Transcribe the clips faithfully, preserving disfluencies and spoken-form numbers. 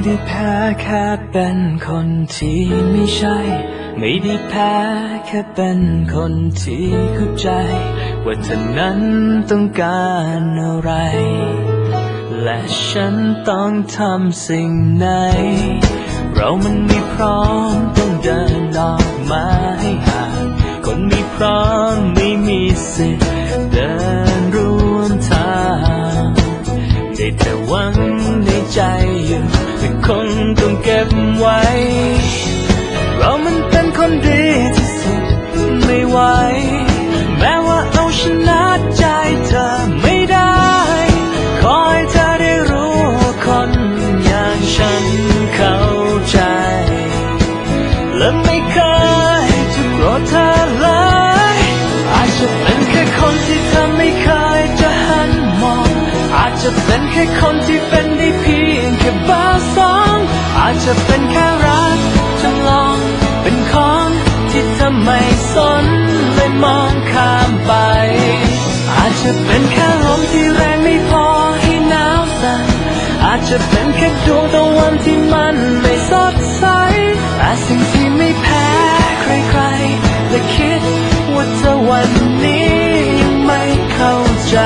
ได้แพ้แค่เป็นคนที่ไม่ใช่ไม่ได้แพ้แค่เป็นคนที่เข้าใจว่าเธอนั้นต้องการอะไรและฉันต้องทำสิ่งไหนเรามันไม่พร้อมต้องเดินออกมาให้ห่างคนไม่พร้อมไม่มีสิทธิ์เดินร่วมทางได้แต่หวังในใจอยู่แต่คนต้องเก็บไว้เรามันเป็นคนดีที่สุดไม่ไหวแม้ว่าเอาชนะใจเธอไม่ได้ขอให้เธอได้รู้ว่าคนอย่างฉันเข้าใจและไม่เคยจะโกรธเธอเลยอาจจะเป็นแค่คนที่เธอไม่เคยจะหันมองอาจจะเป็นแค่คนที่เป็นได้เพียงแค่เบอร์สองอาจจะเป็นแค่รักจำลองเป็นของที่เธอไม่สนเลยมองข้ามไปอาจจะเป็นแค่ลมที่แรงไม่พอให้หนาวสั่นอาจจะเป็นแค่ดวงตะวันที่มันไม่สดใสแต่สิ่งที่ไม่แพ้ใครๆและคิดว่าเธอวันนี้ยังไม่เข้าใจ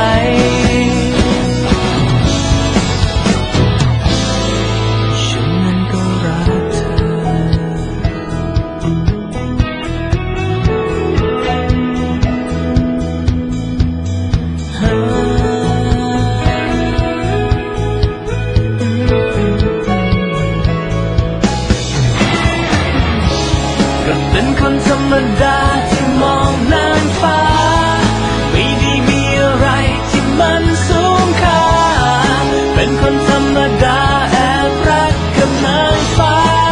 ฉันนั้นก็รักเธอก็เป็นคนธรรมดาที่มองน่านฟ้าไม่ได้มีอะไรที่มันสูงค่าเป็นคนธรรมดาแอบรักกับนางฟ้า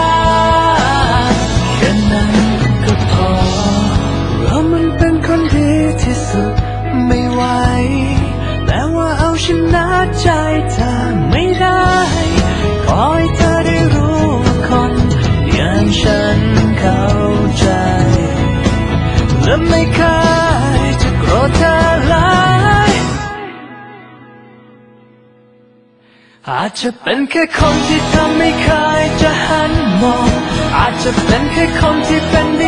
แค่นั้นก็พอเรามันเป็นคนดีที่สุดไม่ไหวแม้ว่าเอาชนะใจเธอไม่ได้ขอให้เธอได้รู้ว่าคนอย่างฉันเข้าใจและไม่เคยจะโกรธเธอเลยอาจจะเป็นแค่คนที่เธอไม่เคยจะหันมองอาจจะเป็นแค่คนที่เป็นได้